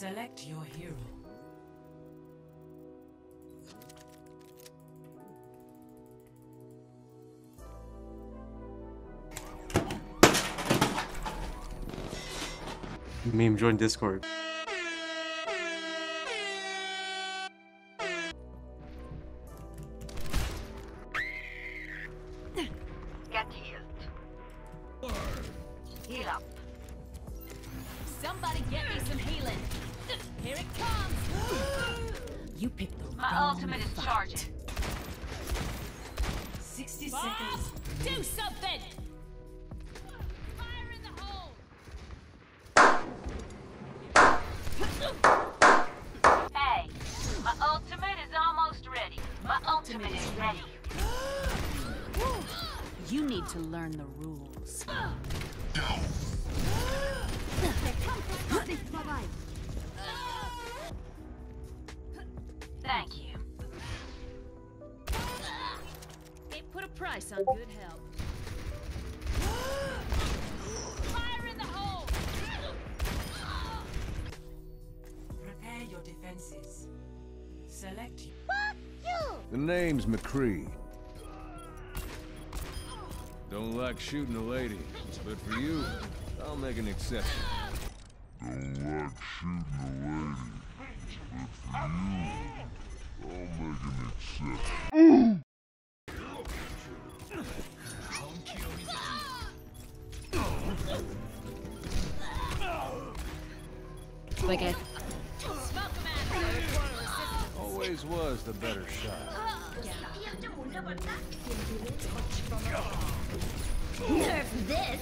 Select your hero. Meme join Discord. Get healed. Heal up. Somebody get me some healing. Here it comes. You picked the My wrong ultimate is fight. charging. 60 Bob, seconds. do something. Fire in the hole. Hey, my ultimate is almost ready. My ultimate is ready. You need to learn the rules. Thank you. They put a price on good help. Fire in the hole. Prepare your defenses. Select you. The name's McCree. Don't like shooting a lady, but for you, I'll make an exception. Don't like shooting a lady, but for you, I'll make an exception. Wicked. Always was the better shot. Nerf this.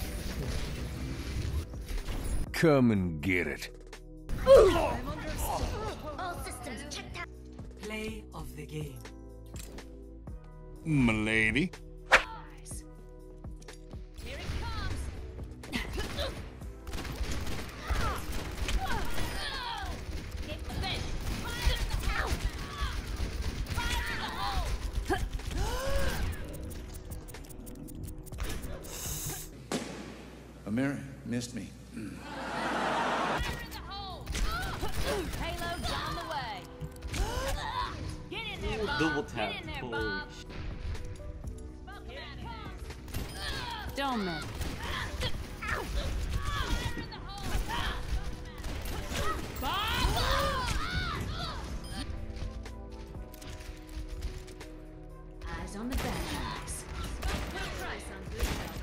Come and get it. All systems checked out. Play of the game. M'lady. Nice. Here it comes. Get the bench. Fire in the hole. Fire in the hole. Amira missed me. Fire in the hole. Payload on the way. Get in there, Bob. Double tap. Get in there, Holy Bob. sh- Here it comes. Don't miss. Eyes on the bad guys. Put a price on good help.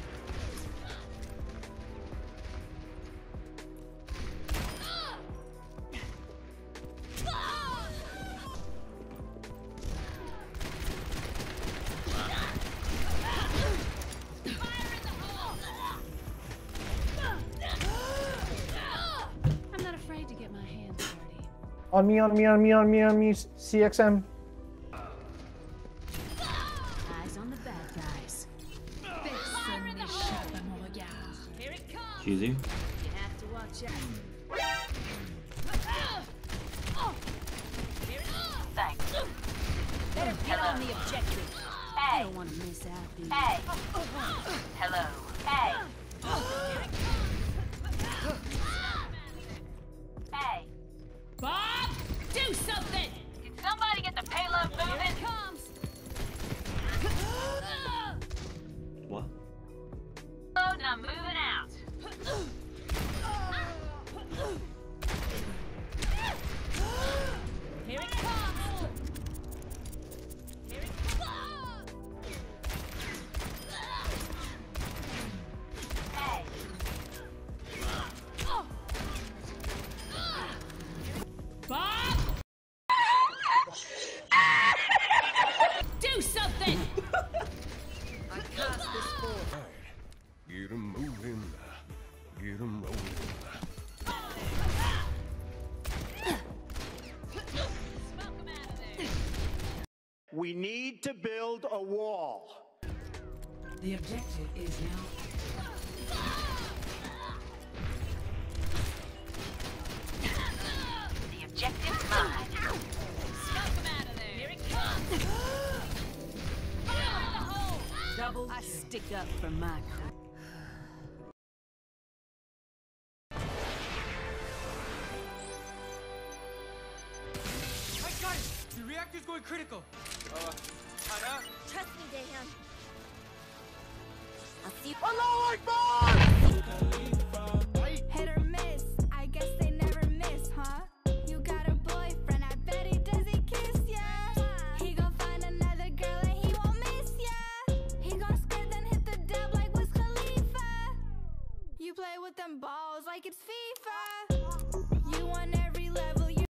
I'm not afraid to get my hands dirty. On me, on me, on me, on me, on me, CXM. Eyes on the bad guys. Fire in the hole. Here it comes. Cheesy. You have to watch out. Here it comes. Thanks. Let him get on the objective. I Hey, don't want to miss out, do you? hey. Hello. Hey, Here it comes. hey. Bob, do something. Can somebody get the payload Here moving? it comes. What? Oh, now moving out. Here it comes. Here it comes. Hey, Bob, do something. I cast this ball. Get 'em moving. Get 'em rolling. Smoke 'em out of there. We need to build a wall. The objective is now. the objective's mine. Smoke 'em out of there. Here it comes. Fire in the hole. Double I kill. stick up for my crew. The reactor's going critical. Ana? Trust me, Daehyun. I'll see you. Hit or miss, I guess they never miss, huh? You got a boyfriend, I bet he does he kiss ya. He gon' find another girl and he won't miss ya. He gon' skirt then hit the dub like Wiz Khalifa. You play with them balls like it's FIFA.